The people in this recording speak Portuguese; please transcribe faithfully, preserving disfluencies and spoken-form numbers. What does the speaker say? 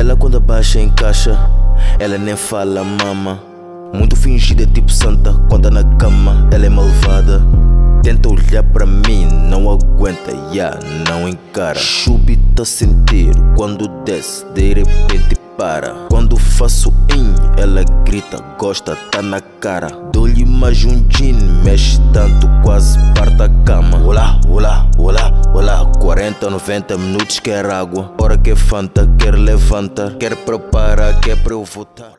Ela quando abaixa encaixa, ela nem fala mama. Muito fingida tipo santa, quando tá na cama ela é malvada. Tenta olhar pra mim, não aguenta, yeah, não encara. Súbita sentir, quando desce, de repente para. Quando faço in, ela grita, gosta, tá na cara. Dou-lhe mais um gin, mexe tanto, quase parta a cama. Olá, olá, olá, olá. Quarenta, noventa minutos quer água. Hora que é fanta, quer levanta, quer prepara, quer pra eu votar.